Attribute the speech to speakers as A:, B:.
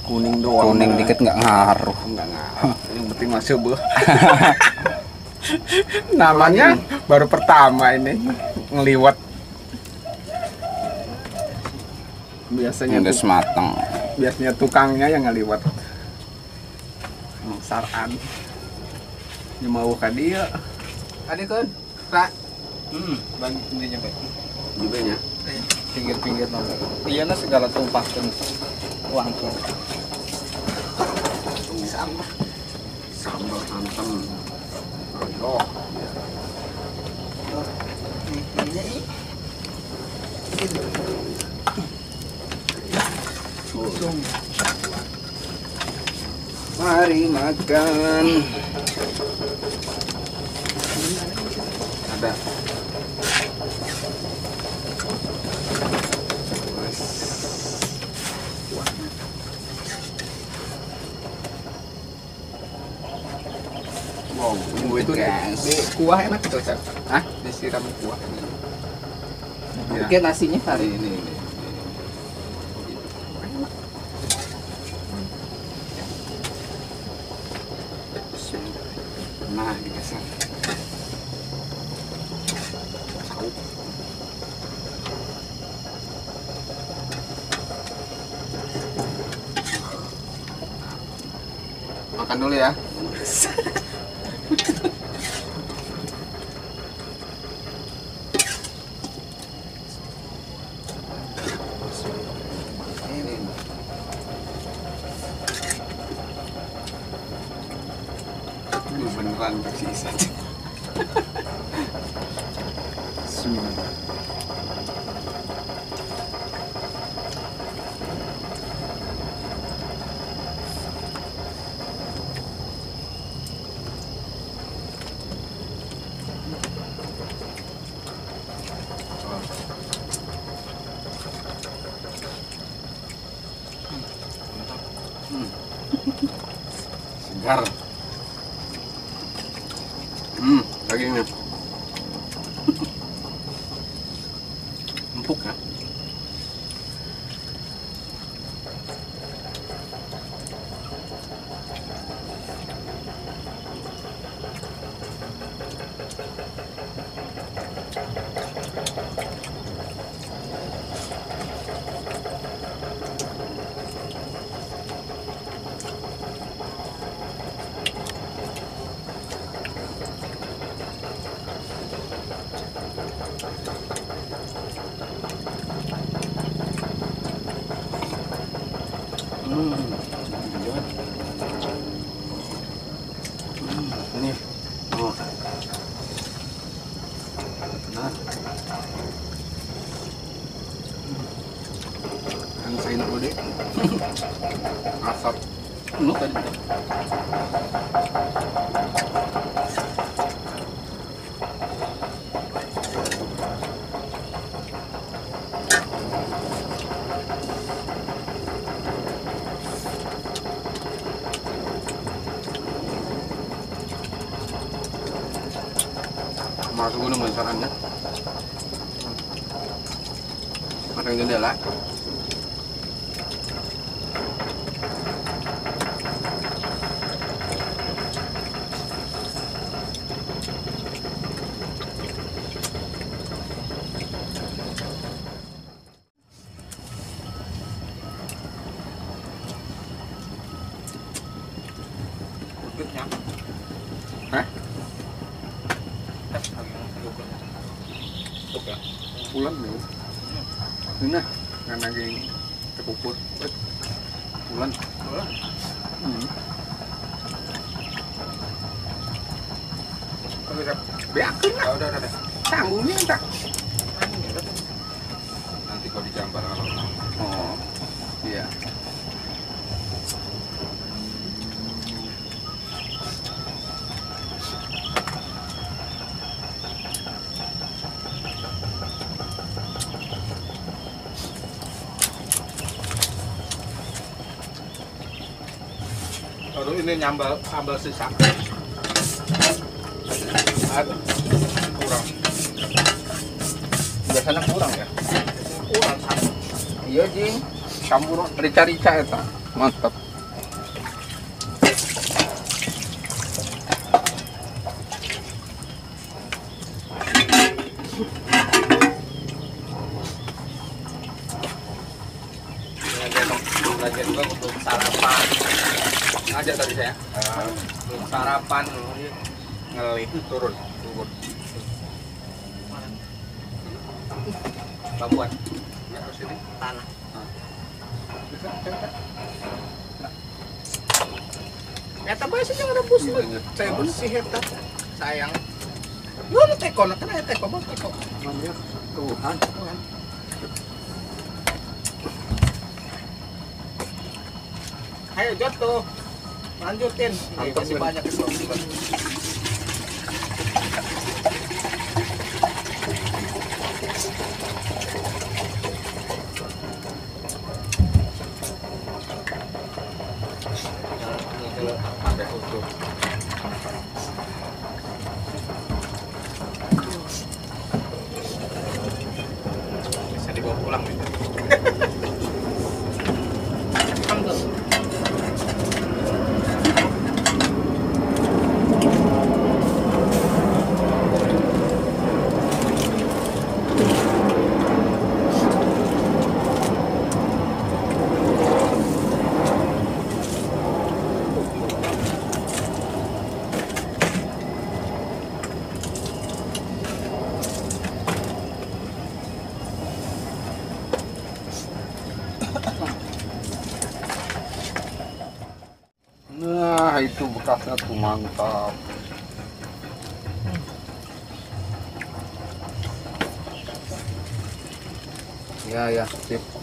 A: kuning doang.
B: Kuning dikit nggak ngaruh.
A: Enggak ngaruh. Yang penting masuk, Bu. Namanya baru pertama ini ngeliwat. Biasanya
B: Udah matang.
A: biasanya tukangnya yang ngeliwat. Saran. Ini mau ka dia. Ade kan? Ra.
B: Bagi intinya baik.
A: Juga nya.
B: Pinggir-pinggir nol. Iya na segala tumpah uang tuh.
A: Sambal. Sambal santan. Oh. Mari makan. Ada. Wow, itu di kuah enak tuh, Chef. Hah? Disiram kuah. Ya.
B: Oke, nasinya hari
A: Ini. Nah, dikasih. Makan dulu ya. Ini beneran tersisa. Segar. Dagingnya empuk ya. Ini. Oh. Nah. Kan saya nak boleh. Asap.
B: Lu tadi.
A: Masuk gunung sarannya. Matang jendela. Hah? Pulang nih. Nah, kan lagi terpupur. Pulang. Beakin lah. Udah. Tanggungnya tak.
B: Nanti kalau dicampur.
A: Oh, iya.
B: Kalau ini nyambal sambal sisa. Ada kurang.
A: Biasanya kurang ya.
B: Kurang sama.
A: Iya, Jing. Campur rica-rica eta. Mantap.
B: Belajar juga belum sarapan.
A: Aja tadi saya.
B: Belum sarapan. Ngelih turun. Bambuan.
A: Harus ini.
B: Tanah. Eta bae sih yang rebus lu. Saya bersih eta. Sayang. Lu ada teko, nah kan ada teko, bang teko.
A: Namanya Tuhan.
B: Ayo jatuh. Lanjutin. Ini
A: Mantap,
B: masih
A: Ben.
B: banyak kesel. Sampai utuh. Bisa dibawa pulang gitu. Ambil.
A: Nah, itu bekasnya tuh mantap. Ya, ya, sip.